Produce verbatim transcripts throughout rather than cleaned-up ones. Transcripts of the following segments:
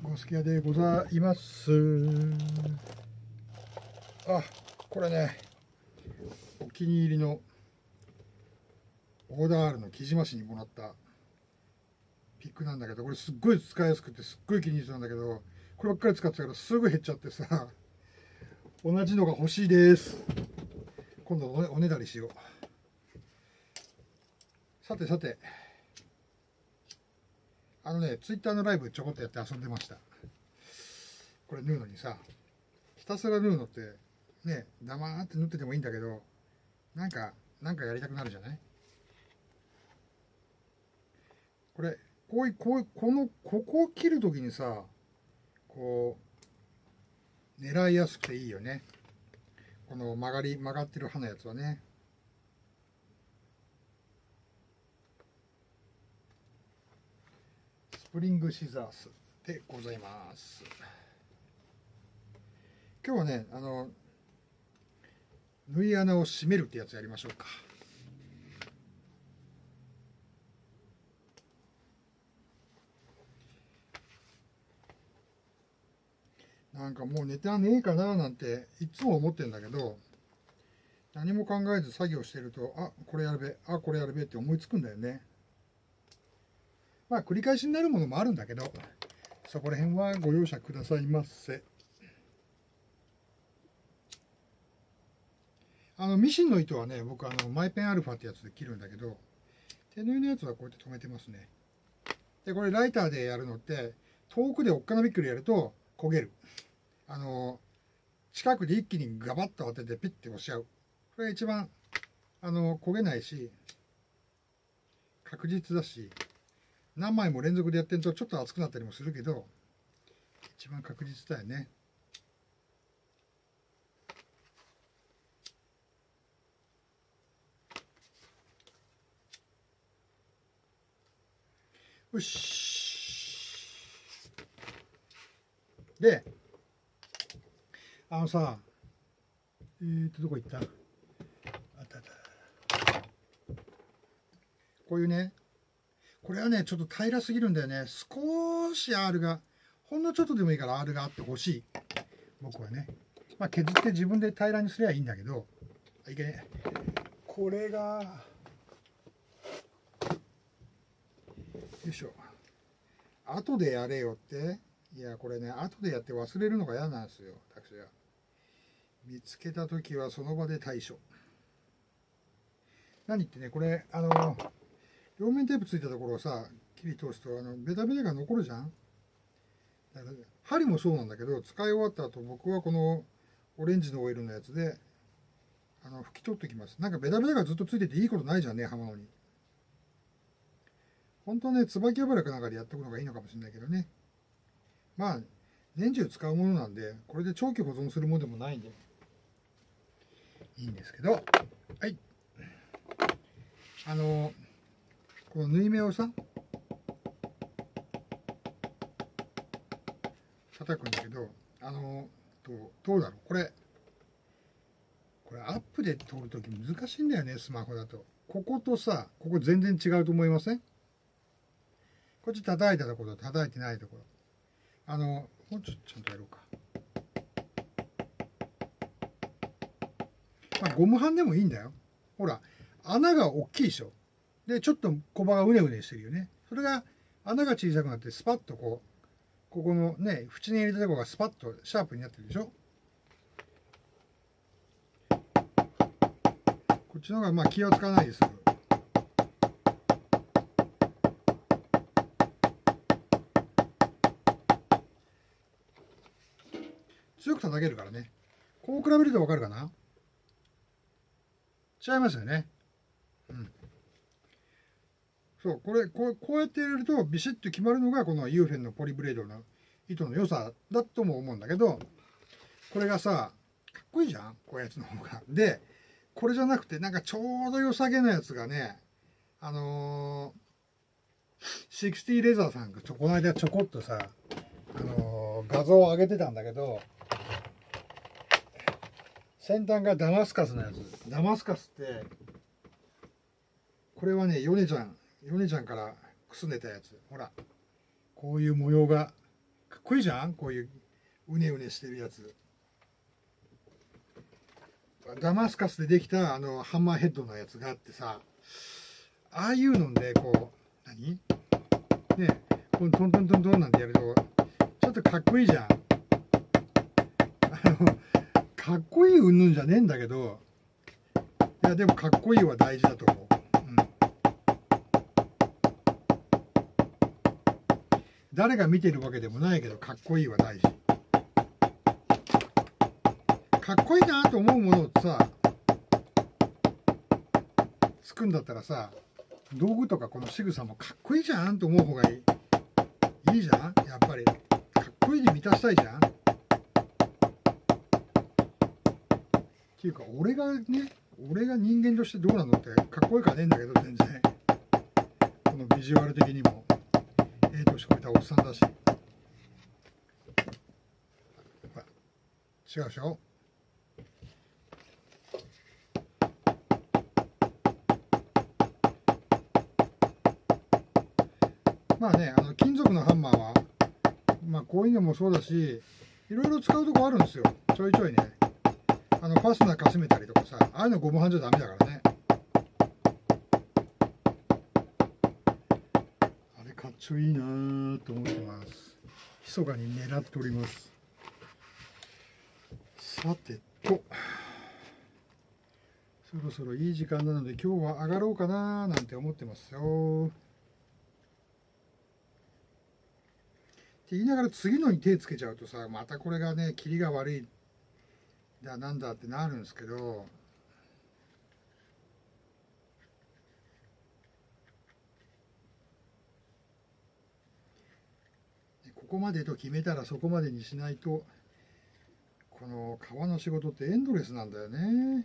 ゴスキヤでございます。あ、これね、お気に入りのオーダー R の木島氏にもらったピックなんだけど、これすっごい使いやすくてすっごい気に入ってたんだけど、こればっかり使ってたからすぐ減っちゃってさ、同じのが欲しいです。今度おねだりしよう。さてさて、あのね、ツイッターのライブちょこっとやって遊んでました。これ縫うのにさ、ひたすら縫うのってね、黙って縫っててもいいんだけど、なんかなんかやりたくなるじゃない。これこういうこういうこのここを切るときにさ、こう狙いやすくていいよね。この曲がり曲がってる刃のやつはね。スプリングシザースでございます。今日はね、あの縫い穴を閉めるってやつやりましょうか。なんかもうネタねえかななんていつも思ってるんだけど、何も考えず作業してると、あ、これやるべ、あ、これやるべって思いつくんだよね。まあ繰り返しになるものもあるんだけど、そこら辺はご容赦くださいませ。あのミシンの糸はね、僕あのマイペンアルファってやつで切るんだけど、手縫いのやつはこうやって留めてますね。でこれライターでやるのって、遠くでおっかなびっくりやると焦げる。あの近くで一気にガバッと当ててピッて押しちゃう。これが一番あの焦げないし確実だし、何枚も連続でやってるとちょっと熱くなったりもするけど、一番確実だよね。よし。で、あのさ、えーとどこ行った？あったあった。こういうね、これはねちょっと平らすぎるんだよね。少し R が、ほんのちょっとでもいいから R があってほしい。僕はね、まあ削って自分で平らにすればいいんだけど、いけね。これがよいしょ。後でやれよって。いやこれね、後でやって忘れるのが嫌なんですよ、私は。見つけた時はその場で対処。何ってね、これあの両面テープついたところをさ、切り通すとあのベタベタが残るじゃん。だから針もそうなんだけど、使い終わった後僕はこのオレンジのオイルのやつであの拭き取ってきます。なんかベタベタがずっとついてていいことないじゃんね、刃物に。本当はね、椿油かなんかでやっておくのがいいのかもしれないけどね。まあ年中使うものなんで、これで長期保存するものでもないんでいいんですけど、はい。あのこの縫い目をさ叩くんだけど、あのどうどうだろう、これこれアップで撮るとき難しいんだよね、スマホだと。こことさ、ここ全然違うと思いません？こっち叩いたところと叩いてないところ、あのもうちょっとちゃんとやろうか。まあゴムハンでもいいんだよ。ほら穴が大きいでしょ。でちょっとコバがうねうねしてるよね。それが穴が小さくなってスパッとこう、ここのね縁に入れたところがスパッとシャープになってるでしょ。こっちの方がまあ気を使わないです。強く叩けるからね。こう比べると分かるかな。違いますよね。うん。そう、これこう、こうやってやるとビシッと決まるのがこのユーフェンのポリブレードの糸の良さだとも思うんだけど、これがさかっこいいじゃん、こういうやつの方が。でこれじゃなくて、なんかちょうど良さげなやつがね、あのー、シクスティーレザーさんがちょこの間ちょこっとさ、あのー、画像を上げてたんだけど、先端がダマスカスのやつ。ダマスカスってこれはね、ヨネちゃんヨネちゃんからくすねたやつ。ほらこういう模様がかっこいいじゃん、こういううねうねしてるやつ。ダマスカスでできたあのハンマーヘッドのやつがあってさ、ああいうのでこう何ね、このトントントントンなんてやるとちょっとかっこいいじゃん。あのかっこいいうんぬんじゃねえんだけど、いやでもかっこいいは大事だと思う。うん、誰が見てるわけでもないけどかっこいいは大事。かっこいいなと思うものをさつくんだったらさ、道具とかこの仕草もかっこいいじゃんと思う方がいい。いいじゃん、やっぱりかっこいいに満たしたいじゃん。っていうか俺がね、俺が人間としてどうなのってかっこよくはねえんだけど、全然このビジュアル的にもええ年こえたおっさんだし。違うでしょ。まあね、あの金属のハンマーは、まあ、こういうのもそうだし、いろいろ使うとこあるんですよ、ちょいちょいね。あのファスナーかすめたりとかさ、ああいうのゴムハンじゃダメだからね。あれかっちょいいなと思ってます。密かに狙っております。さてと、そろそろいい時間なので今日は上がろうかななんて思ってますよ。って言いながら次のに手つけちゃうとさ、またこれがね、キリが悪いだなんだってなるんですけど、ここまでと決めたらそこまでにしないと、この革の仕事ってエンドレスなんだよね。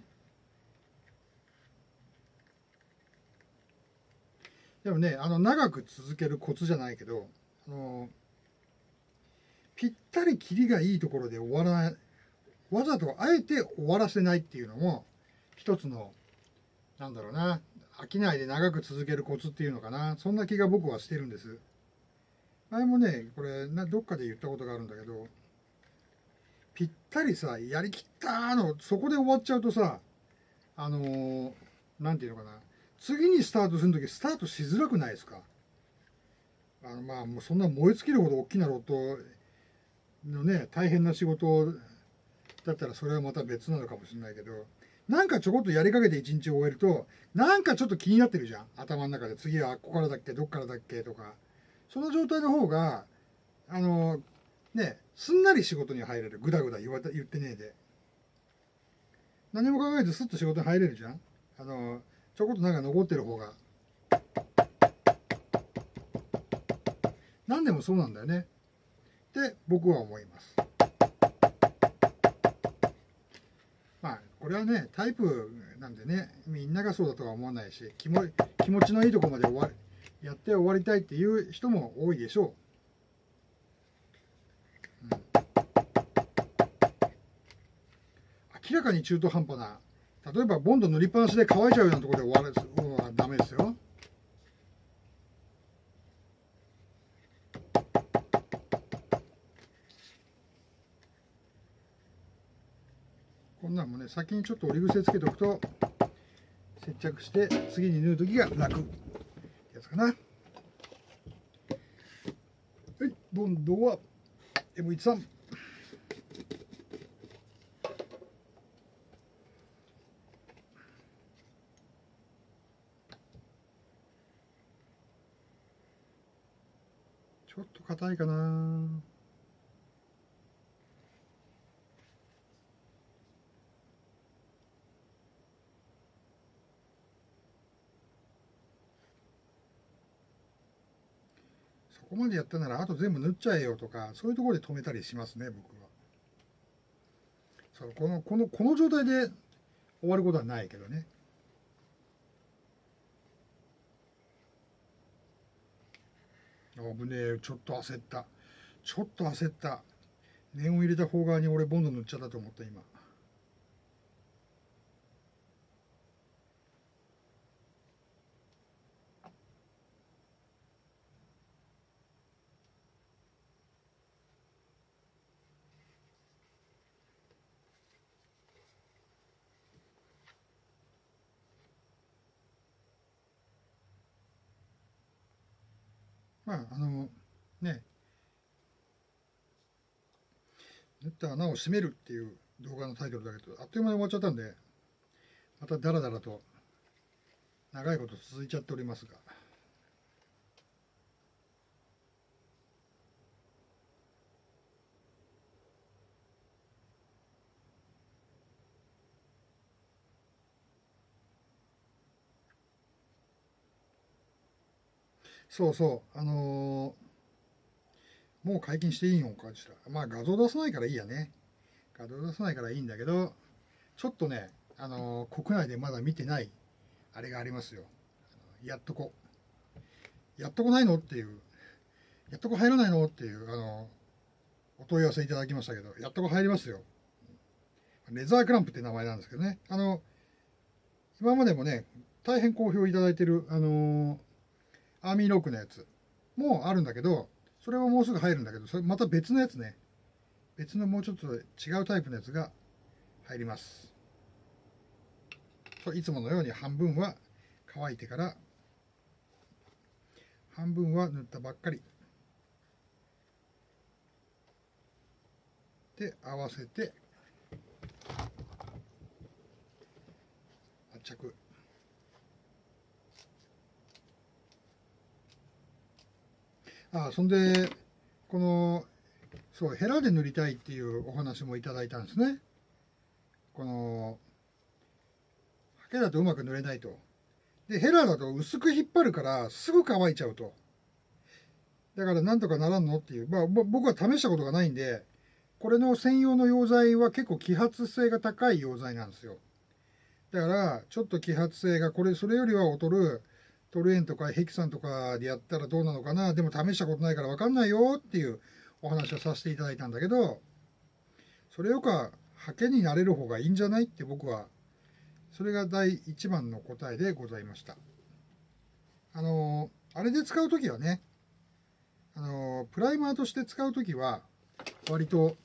でもね、あの長く続けるコツじゃないけど、あのぴったりキリがいいところで終わらない、わざとあえて終わらせないっていうのも一つの、なんだろうな、飽きないで長く続けるコツっていうのかな、そんな気が僕はしてるんです。前もね、これなどっかで言ったことがあるんだけど、ぴったりさ、やりきったーのそこで終わっちゃうとさ、あのー、なんていうのかな、次にスタートするときスタートしづらくないですか。あのまあもうそんな燃え尽きるほど大きなロットのね、大変な仕事だったらそれはまた別なのかもしれないけど、なんかちょこっとやりかけて一日終えると、なんかちょっと気になってるじゃん、頭の中で。次はここからだっけ、どっからだっけとか。その状態の方があのね、すんなり仕事に入れる。ぐだぐだ言わ言ってねえで、何も考えずスッと仕事に入れるじゃん。あのちょこっとなんか残ってる方が。何でもそうなんだよねって僕は思います。まあこれはね、タイプなんでね、みんながそうだとは思わないし、気も気持ちのいいところまで終わやって終わりたいっていう人も多いでしょう。うん、明らかに中途半端な、例えばボンド塗りっぱなしで乾いちゃうようなところで終わるのはダメですよ。こんなんもね、先にちょっと折り癖つけておくと接着して次に縫う時が楽ってやつかな。はい、ボンドは エムじゅうさん。ちょっと硬いかな。そこまでやったならあと全部縫っちゃえよとか、そういうところで止めたりしますね、僕は。そう、このこのこの状態で終わることはないけどね。危ねえ、ちょっと焦った。ちょっと焦った。念を入れた方側に俺ボンド塗っちゃったと思った今。 まああのね、縫った穴を閉めるっていう動画のタイトルだけど、あっという間に終わっちゃったんで、またダラダラと長いこと続いちゃっておりますが、そうそう、あのーもう解禁していいのかしら。まあ画像出さないからいいやね。画像出さないからいいんだけど、ちょっとね、あのー国内でまだ見てないあれがありますよ。やっとこ、やっとこないのっていう、やっとこ入らないのっていう、あのーお問い合わせいただきましたけど、やっとこ入りますよ。レザークランプって名前なんですけどね。あの、今までもね、大変好評いただいてる、あのーアーミーロックのやつもあるんだけど、それはもうすぐ入るんだけど、それまた別のやつね。別のもうちょっと違うタイプのやつが入ります。いつものように半分は乾いてから、半分は塗ったばっかり。で、合わせて、圧着。ああ、そんで、この、そう、ヘラで塗りたいっていうお話もいただいたんですね。この、ハケだとうまく塗れないと。で、ヘラだと薄く引っ張るからすぐ乾いちゃうと。だからなんとかならんのっていう。まあ、僕は試したことがないんで、これの専用の溶剤は結構揮発性が高い溶剤なんですよ。だから、ちょっと揮発性が、これ、それよりは劣る、トルエンとかヘキサンとかでやったらどうなのかな、でも試したことないから分かんないよっていうお話をさせていただいたんだけど、それよかはハケになれる方がいいんじゃないって僕は、それが第一番の答えでございました。あの、あれで使うときはね、あの、プライマーとして使うときは、割と、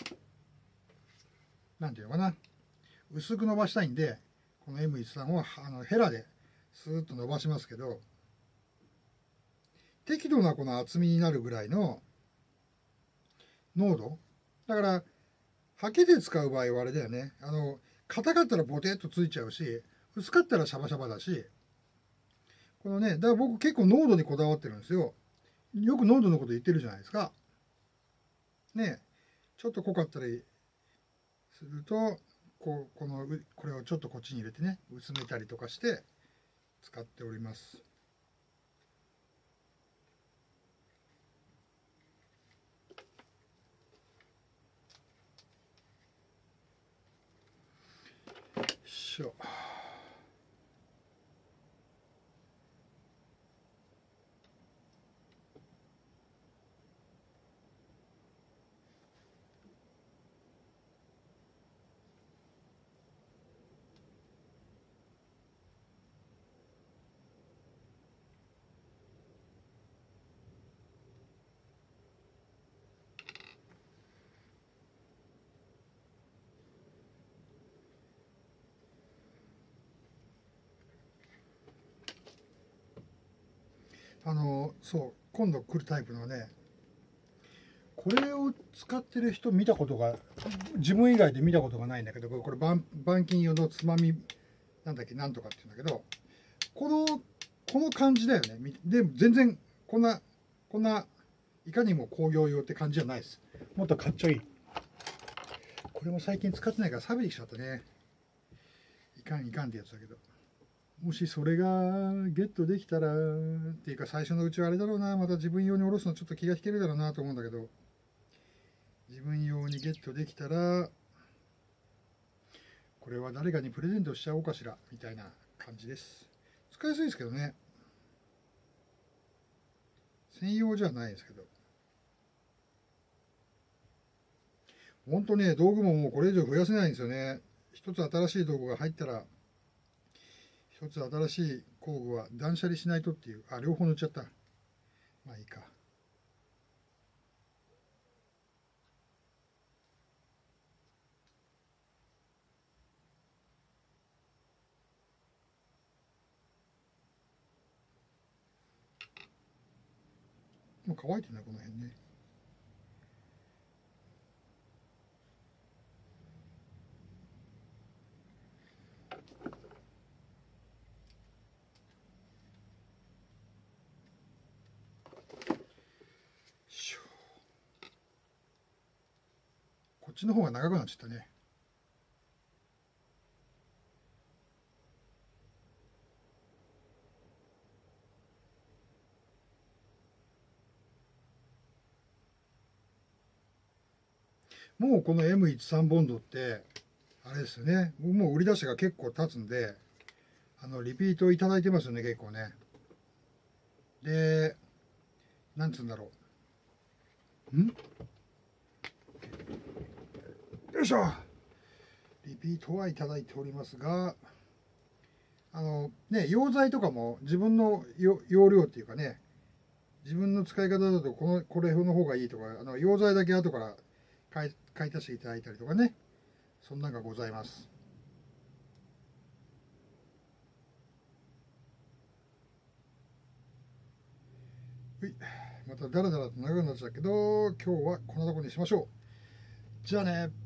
なんていうのかな、薄く伸ばしたいんで、この エムじゅうさん をあのヘラでスーッと伸ばしますけど、適度なこの厚みになるぐらいの濃度。だから、ハケで使う場合はあれだよね。あの、硬かったらボテッとついちゃうし、薄かったらシャバシャバだし、このね、だから僕結構濃度にこだわってるんですよ。よく濃度のこと言ってるじゃないですか。ね、ちょっと濃かったりすると、こう、この、これをちょっとこっちに入れてね、薄めたりとかして使っております。しょ。あの、そう、今度来るタイプのね、これを使ってる人見たことが、自分以外で見たことがないんだけど、これ板板金用のつまみ、なんだっけ、なんとかって言うんだけど、この、この感じだよね。で、全然、こんな、こんな、いかにも工業用って感じじゃないです。もっとかっちょいい。これも最近使ってないから錆びてきちゃったね。いかんいかんってやつだけど。もしそれがゲットできたら、っていうか最初のうちはあれだろうな、また自分用に下ろすのちょっと気が引けるだろうなと思うんだけど、自分用にゲットできたら、これは誰かにプレゼントしちゃおうかしら、みたいな感じです。使いやすいですけどね。専用じゃないですけど。ほんとね、道具ももうこれ以上増やせないんですよね。一つ新しい道具が入ったら、一つ新しい工具は断捨離しないとっていう。あ、両方塗っちゃった。まあいいか。 もう乾いてるなこの辺ね。こっちの方が長くなっちゃったね。もうこの エムじゅうさん ボンドってあれですよね、もう売り出しが結構経つんで、あのリピートいただいてますよね、結構ね。で、なんつうんだろう。んよいしょ。リピートはいただいておりますが、あのね、溶剤とかも自分の容量っていうかね、自分の使い方だとこのこれの方がいいとか、あの溶剤だけ後から買い買い足していただいたりとかね、そんなんがございます。またダラダラと長くなっちゃったけど、今日はこんなところにしましょう。じゃあね。